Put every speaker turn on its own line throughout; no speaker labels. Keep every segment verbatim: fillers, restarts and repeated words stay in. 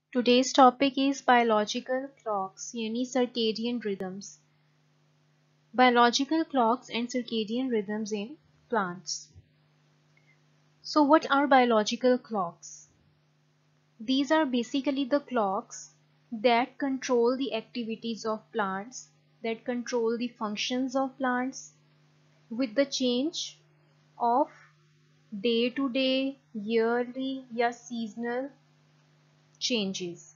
Today's topic is biological clocks यानी circadian rhythms. Biological clocks and circadian rhythms in plants. So what are biological clocks? These are basically the clocks that control the activities of plants, that control the functions of plants with the change of day to day, yearly या seasonal changes.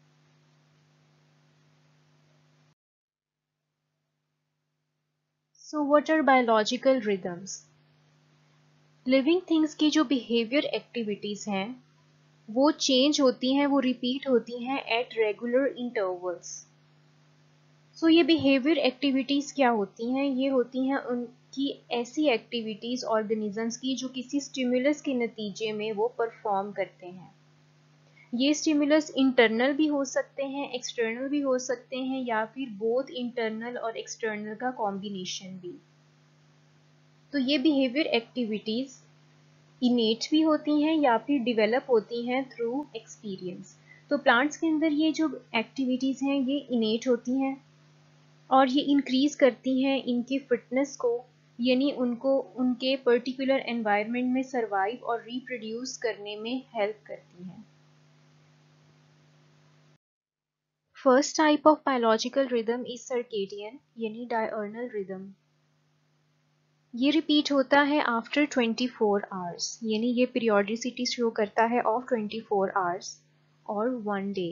So what are biological rhythms? Living things की जो behaviour activities हैं वो change होती हैं, वो repeat होती हैं एट रेगुलर इंटरवल्स. सो ये बिहेवियर एक्टिविटीज क्या होती हैं? ये होती हैं उनकी ऐसी एक्टिविटीज ऑर्गेनिजम्स की जो किसी स्टिमुलस के नतीजे में वो परफॉर्म करते हैं. ये स्टिमुलस इंटरनल भी हो सकते हैं, एक्सटर्नल भी हो सकते हैं, या फिर बोथ इंटरनल और एक्सटर्नल का कॉम्बिनेशन भी. तो ये बिहेवियर एक्टिविटीज इनेट भी होती हैं या फिर डेवलप होती हैं थ्रू एक्सपीरियंस. तो प्लांट्स के अंदर ये जो एक्टिविटीज़ हैं ये इनेट होती हैं और ये इंक्रीज करती हैं इनकी फिटनेस को, यानी उनको उनके पर्टिकुलर एनवायरनमेंट में सरवाइव और रिप्रोड्यूस करने में हेल्प करती हैं. First type of biological rhythm is circadian यानी डायर्नल रिदम. ये रिपीट होता है आफ्टर ट्वेंटी फोर आवर्स, यानी ये पीरियोडिसिटी शो करता है ऑफ ट्वेंटी फोर आवर्स और वन डे.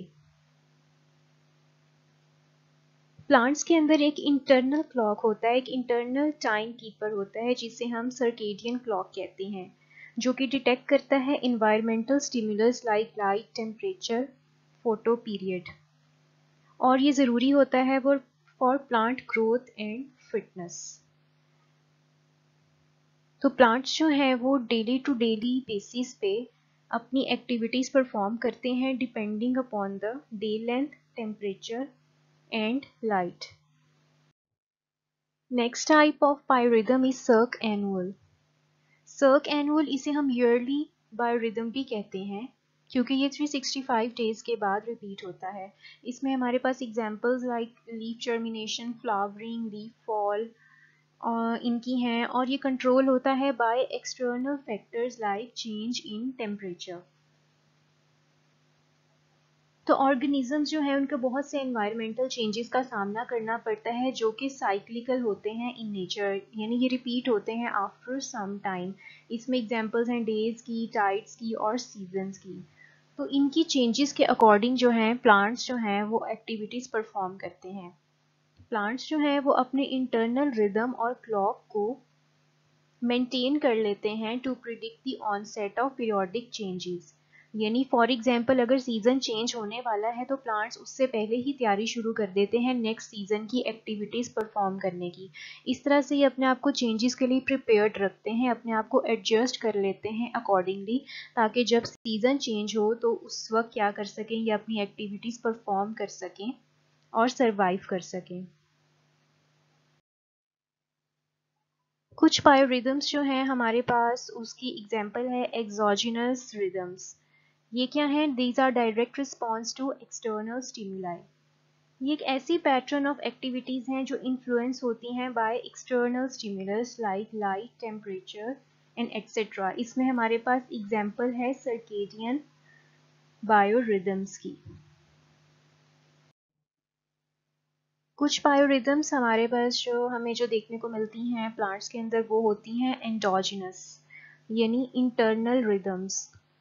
प्लांट्स के अंदर एक इंटरनल क्लॉक होता है, एक इंटरनल टाइम कीपर होता है जिसे हम सर्केडियन क्लॉक कहते हैं, जो कि डिटेक्ट करता है environmental stimulus like light, temperature, photo period. और ये ज़रूरी होता है वो for plant growth and fitness. तो प्लांट्स जो हैं वो डेली टू डेली बेसिस पे अपनी एक्टिविटीज़ परफॉर्म करते हैं depending upon the day length, temperature and light. Next type of biorhythm is circannual. Circannual इसे हम ईयरली बायोरिदम भी कहते हैं क्योंकि ये थ्री सिक्सटी फाइव डेज के बाद रिपीट होता है. इसमें हमारे पास examples like leaf germination, flowering, leaf fall इनकी हैं, और ये कंट्रोल होता है by external factors like change in temperature. तो ऑर्गेनिजम्स जो है उनको बहुत से एनवायरमेंटल चेंजेस का सामना करना पड़ता है जो कि साइक्लिकल होते हैं इन नेचर, यानी ये रिपीट होते हैं आफ्टर सम टाइम. इसमें एग्जांपल्स हैं डेज की, टाइड्स की और सीजन्स की. तो इनकी चेंजेस के अकॉर्डिंग जो हैं प्लांट्स जो हैं वो एक्टिविटीज़ परफॉर्म करते हैं. प्लांट्स जो हैं वो अपने इंटरनल रिदम और क्लॉक को मेंटेन कर लेते हैं to predict the onset of periodic changes. यानी फॉर एग्जांपल अगर सीजन चेंज होने वाला है तो प्लांट्स उससे पहले ही तैयारी शुरू कर देते हैं नेक्स्ट सीजन की एक्टिविटीज़ परफॉर्म करने की. इस तरह से ये अपने आप को चेंजेस के लिए प्रिपेयर्ड रखते हैं, अपने आप को एडजस्ट कर लेते हैं अकॉर्डिंगली, ताकि जब सीजन चेंज हो तो उस वक्त क्या कर सकें, ये अपनी एक्टिविटीज़ परफॉर्म कर सकें और सर्वाइव कर सकें. कुछ बायोरिदम्स जो हैं हमारे पास उसकी एग्जांपल है एक्सोजिनस रिदम्स. ये क्या हैं? These are direct response to external stimuli. ये एक ऐसी पैटर्न ऑफ एक्टिविटीज़ हैं जो इन्फ्लुएंस होती हैं by external stimulus like light, temperature and et cetera. इसमें हमारे पास एग्जांपल है सर्केडियन बायोरिदम्स की. कुछ बायोरिदम्स हमारे पास जो हमें जो देखने को मिलती हैं प्लांट्स के अंदर वो होती हैं एंडोजिनस यानी इंटरनल रिदम्स.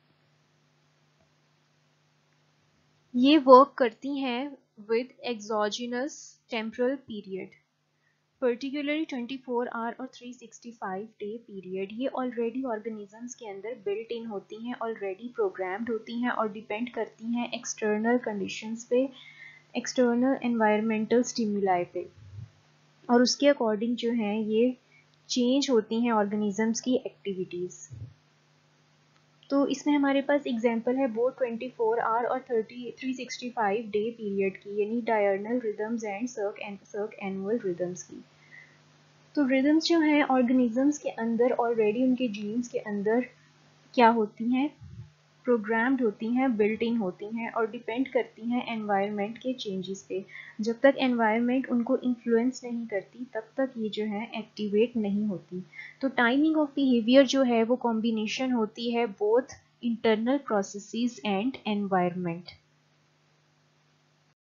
ये वर्क करती हैं with exogenous temporal period, particularly twenty four hour और three sixty five day period. ये ऑलरेडी ऑर्गेनिजम्स के अंदर बिल्ट इन होती हैं, ऑलरेडी प्रोग्राम्ड होती हैं और डिपेंड करती हैं एक्सटर्नल कंडीशंस पे, एक्सटर्नल एनवायरमेंटल स्टिमुलाई पे, और उसके अकॉर्डिंग जो हैं ये चेंज होती हैं ऑर्गेनिजम्स की एक्टिविटीज़. तो इसमें हमारे पास एग्जांपल है बोथ ट्वेंटी फोर आवर और thirty three sixty five day period की, यानी diurnal rhythms and circ and circannual rhythms की. तो रिदम्स जो हैं ऑर्गेनिजम्स के अंदर ऑलरेडी उनके जीन्स के अंदर क्या होती हैं, प्रोग्राम्ड होती हैं, बिल्ट इन होती हैं और डिपेंड करती हैं एनवायरनमेंट के चेंजेस पे। जब तक एनवायरनमेंट उनको इन्फ्लुएंस नहीं करती तब तक ये जो है एक्टिवेट नहीं होती। तो टाइमिंग ऑफ बिहेवियर जो है वो कॉम्बिनेशन होती है both internal processes and environment.